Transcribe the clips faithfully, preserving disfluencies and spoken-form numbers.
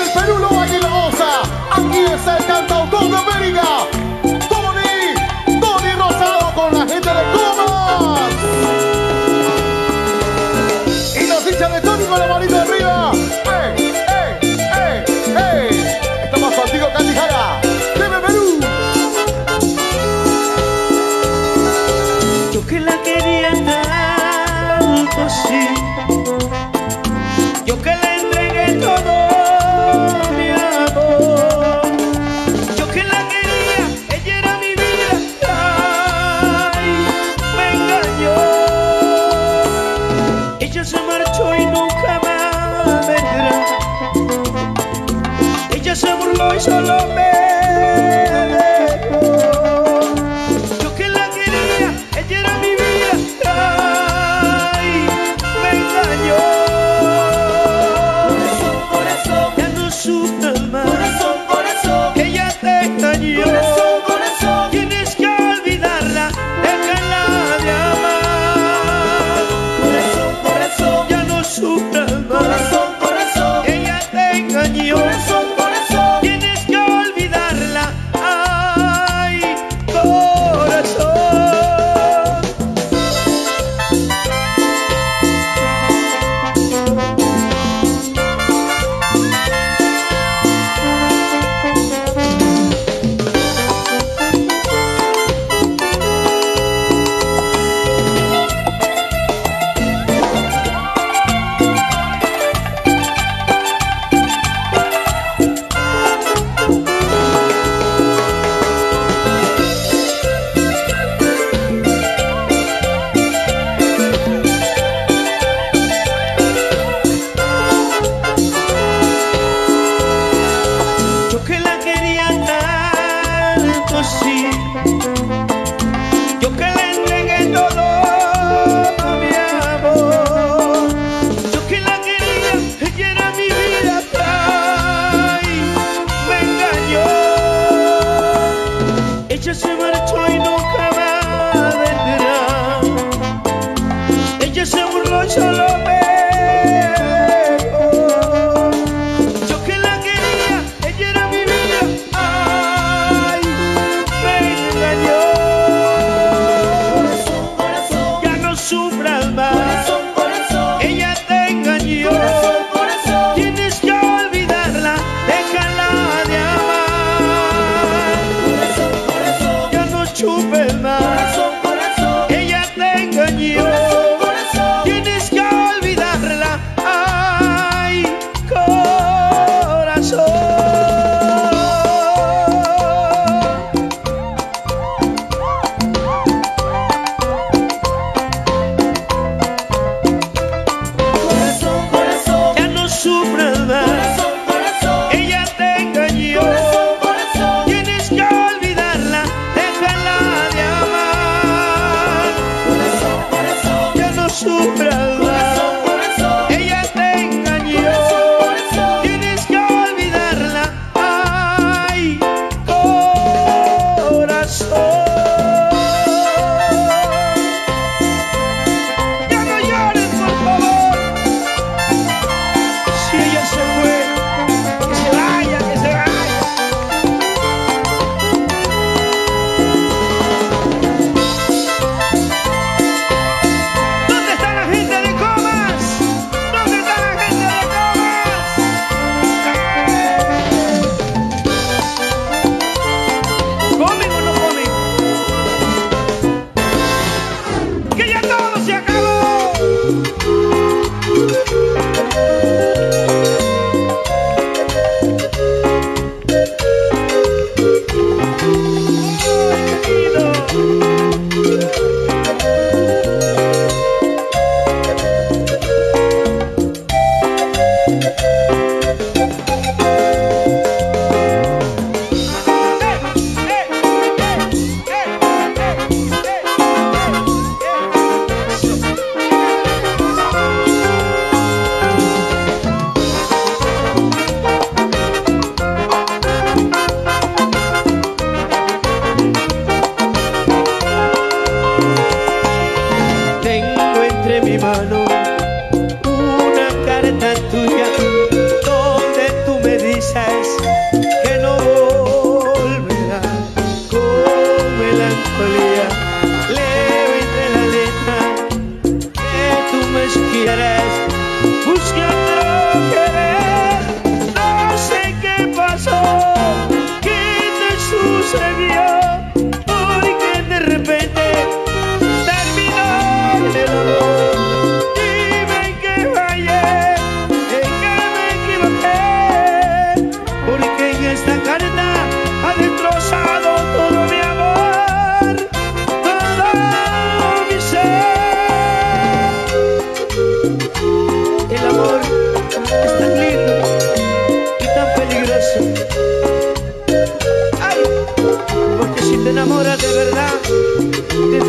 el Perú lo baila y lo goza. Aquí está el cantautor de América, Tony, Tony Rosado con la gente de Comas. Y los hinchas de Tony con la manita arriba. ¡Ey, ey, ey, ey! Estamos contigo, Candy Jara. ¡Deme Perú! Yo que la quería tanto así, yo que le entregué todo mi amor, yo que la quería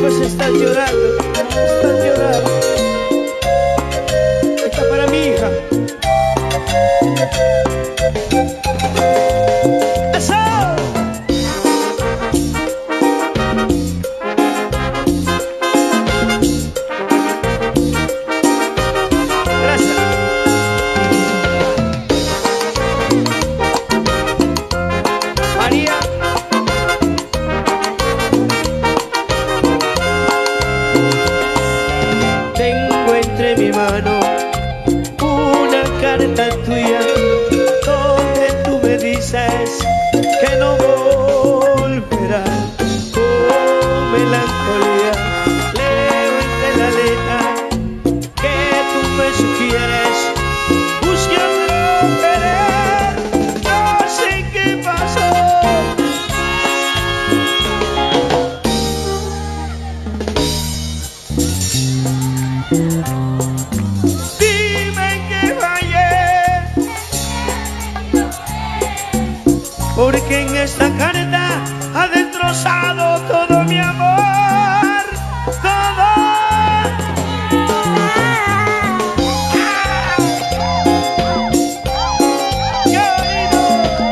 pues estás llorando, estás llorando. Está para mi hija. ¡Eso! Gracias. María. Tengo entre mi mano una carta tuya donde tú me dices que no volverás. Con melancolía leo entre la letra que tú me sugieres. Busque otro querer, no sé qué pasó. Dime que fallé, porque en esta carta ha destrozado todo mi amor, todo. ¡Qué oído!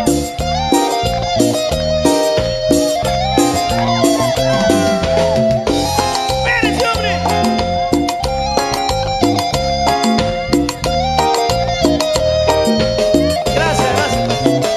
¡Espérese, hombre! Gracias, gracias.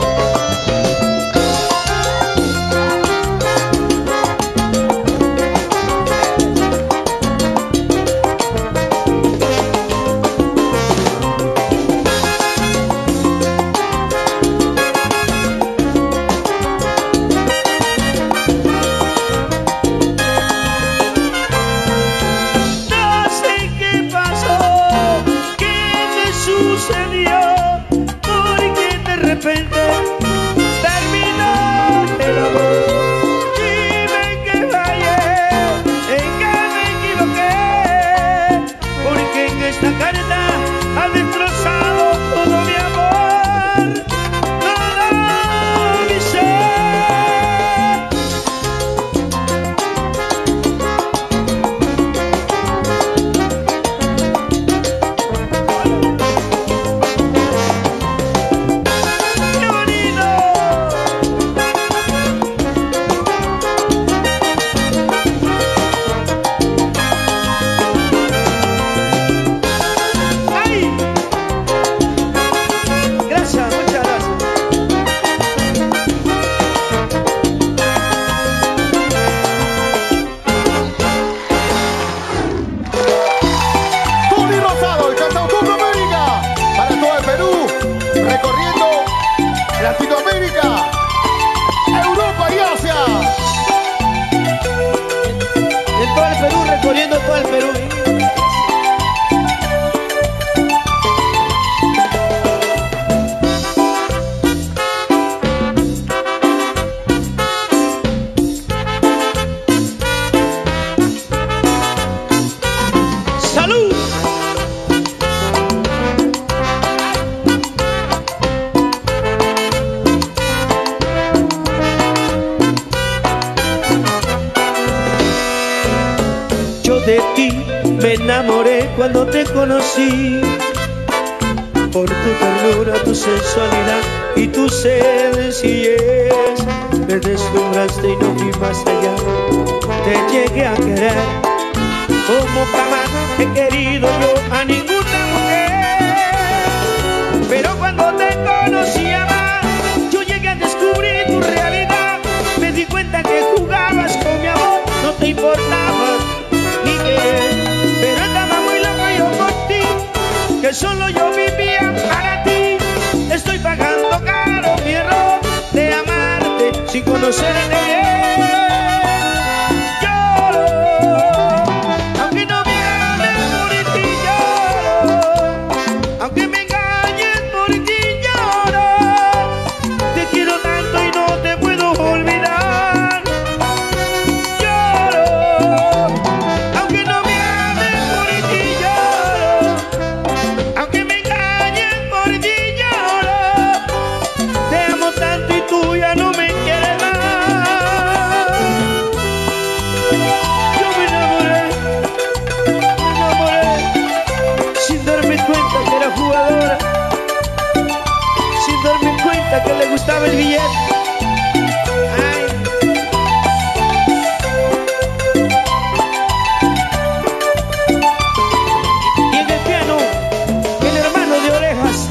No sé qué pasó, qué me sucedió, porque de repente terminó el amor. Dime que fallé, en que me equivoqué, porque en esta carta ha destrozado todo mi amor, todo mi ser. ¡Qué bonito! ¡Ay! Gracias, muchas gracias. Tony Rosado, el cantautor de América, para todo el Perú, recorriendo Latinoamérica, Europa y Asia. En todo el Perú, recorriendo todo el Perú. ¡Salud! Yo de ti me enamoré cuando te conocí, por tu ternura, tu sensualidad y tu sencillez. Me deslumbraste y no vi más allá, te llegué a querer como jamás he querido yo a ninguna mujer. Pero cuando te conocí a más, yo llegué a descubrir tu realidad. Me di cuenta que jugabas con mi amor, no te importaba ni querer. Pero estaba muy loco yo por ti, que solo yo vivía para ti. Estoy pagando caro mi error de amarte sin conocerte bien. Lloro, aunque no me ames por ti lloro, aunque me engañes por ti lloro. Te quiero tanto y no te puedo olvidar. Lloro, aunque no me ames por ti lloro, aunque me engañes chiquita que le gustaba el billete. Ay. Y en el piano, el hermano de Orejas.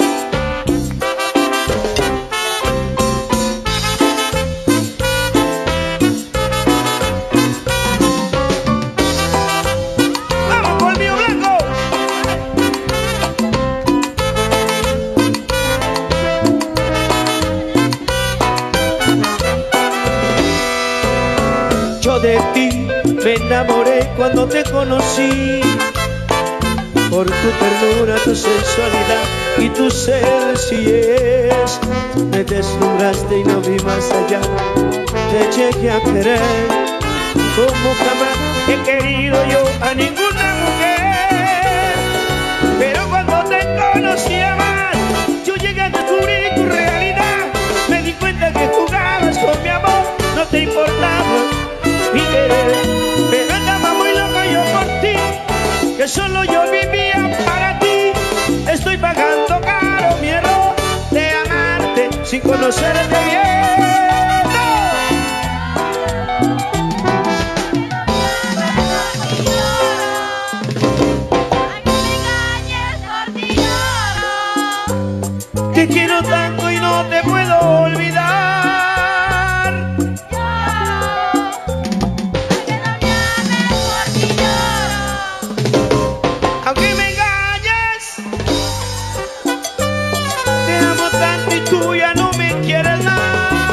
Yo de ti me enamoré cuando te conocí, por tu ternura, tu sensualidad y tu sencillez. Me deslumbraste y no vi más allá, te llegué a querer como jamás he querido yo a ninguna mujer. Pero cuando te conocía más, yo llegué a descubrir tu realidad. Me di cuenta que jugabas con mi amor, no te importaba mi querer, pero andaba muy loco yo por ti, que solo yo vivía para ti. Estoy pagando caro mi error de amarte sin conocerte bien. Te quiero tanto y no te puedo olvidar. Aunque me engañes, te amo tanto y tú ya no me quieres dar.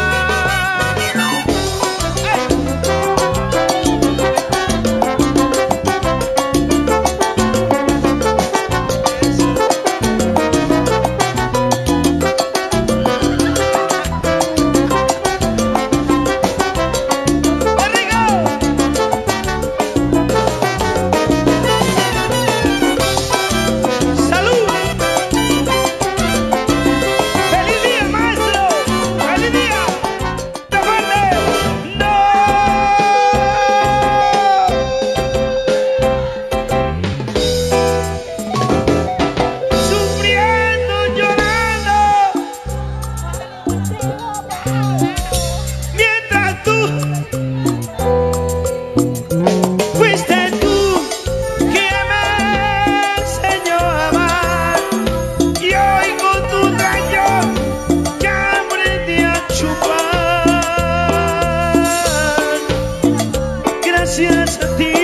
Gracias a ti.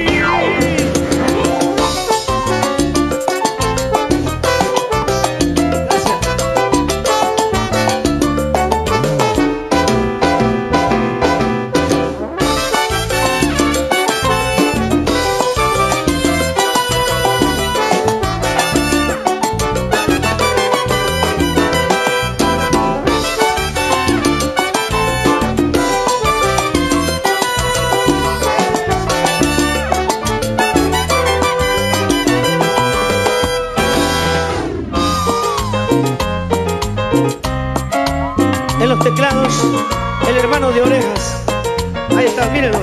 En los teclados, el hermano de Orejas. Ahí está, mírenlo.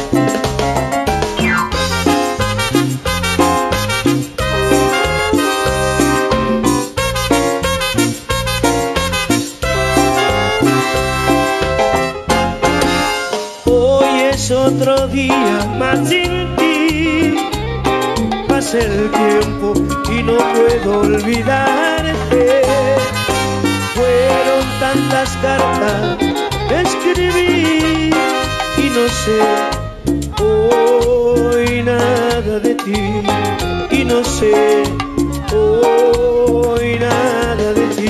Hoy es otro día más sin ti. Pasa el tiempo y no puedo olvidarte. Fueron tantas cartas que escribí y no sé hoy nada de ti. Y no sé hoy nada de ti.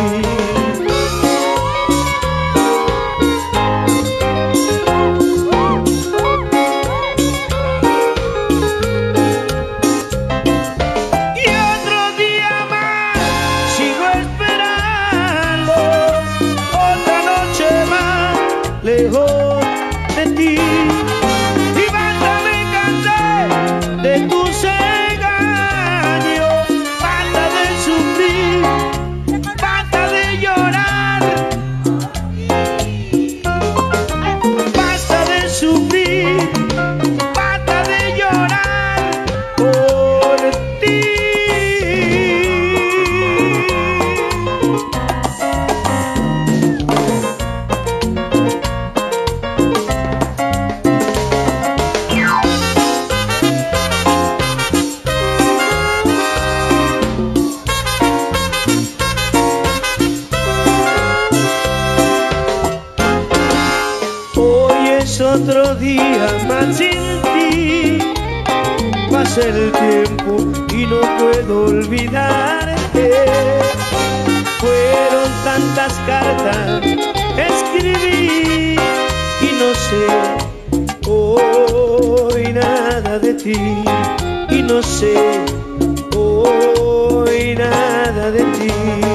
Lejos de ti, y basta me cansé de tus engaños, basta del sufrimiento. otro día más sin ti. Pasa el tiempo y no puedo olvidarte. Fueron tantas cartas que escribí y no sé hoy nada de ti. Y no sé hoy nada de ti.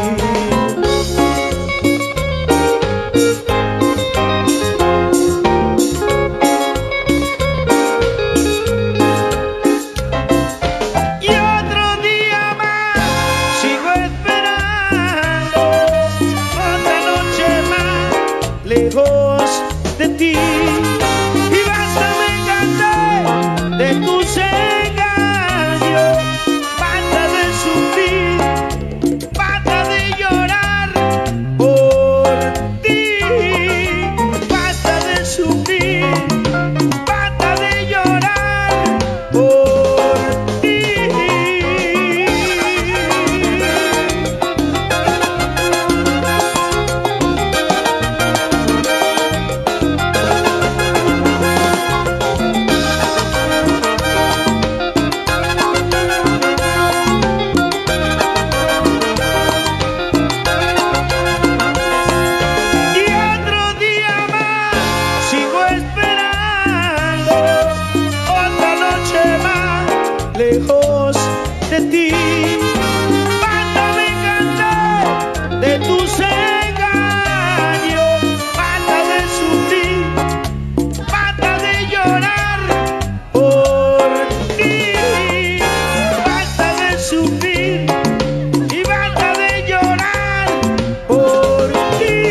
Lejos de ti, y basta me cansé de tus engaños. Basta de sufrir, basta de llorar por ti. Basta de sufrir, basta de llorar por ti. Lejos de ti, basta me cansé de tus engaños. Basta de sufrir, basta de llorar por ti. Basta de sufrir y basta de llorar por ti.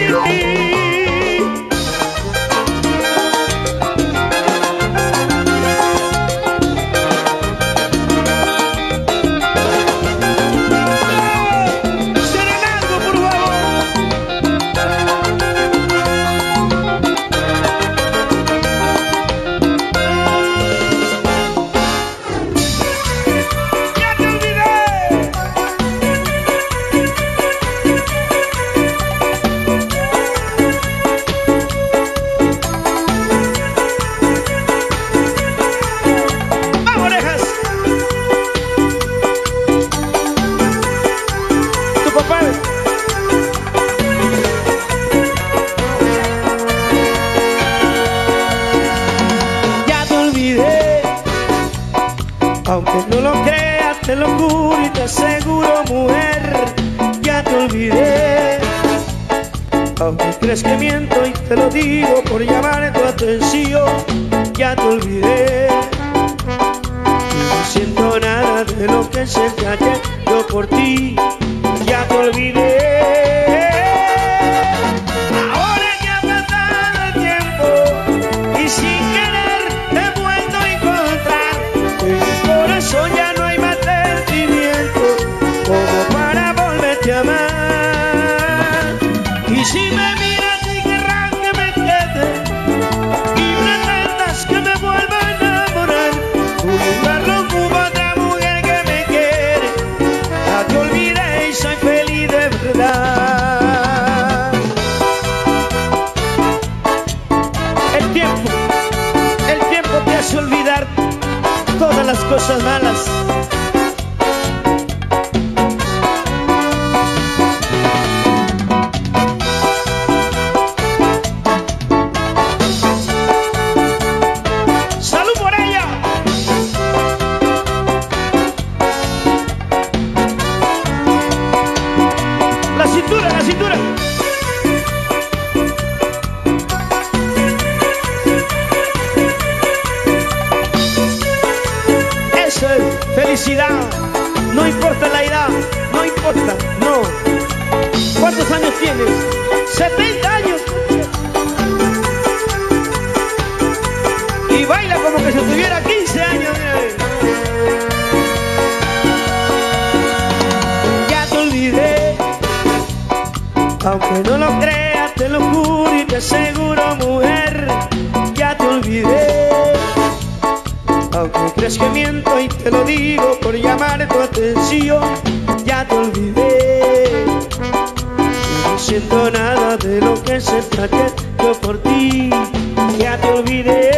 Aunque no lo creas, te lo juro y te aseguro, mujer, ya te olvidé. Aunque crees que miento y te lo digo por llamar tu atención, ya te olvidé. No siento nada de lo que sentí ayer, yo por ti, ya te olvidé. Ahora que ha pasado el tiempo y sin querer te he vuelto a encontrar, corazón ya no hay más sentimiento como para volverte a amar. Y si me miras y querrás que me quede y pretendas que me vuelva a enamorar, buscarlo como otra mujer que me quiere, ya te olvidé y soy feliz de verdad. El tiempo, el tiempo te hace olvidar todas las cosas malas. ¡Salud por ella! La cintura, la cintura. Felicidad, no importa la edad, no importa, no. ¿Cuántos años tienes? setenta años. Y baila como que si tuviera quince años. Ya te olvidé, aunque no lo creas, te lo juro y te aseguro, mujer, ya te olvidé. Aunque crees que miento y te lo digo por llamar tu atención, ya te olvidé. No siento nada de lo que sentí ayer, yo por ti, ya te olvidé.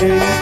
querer.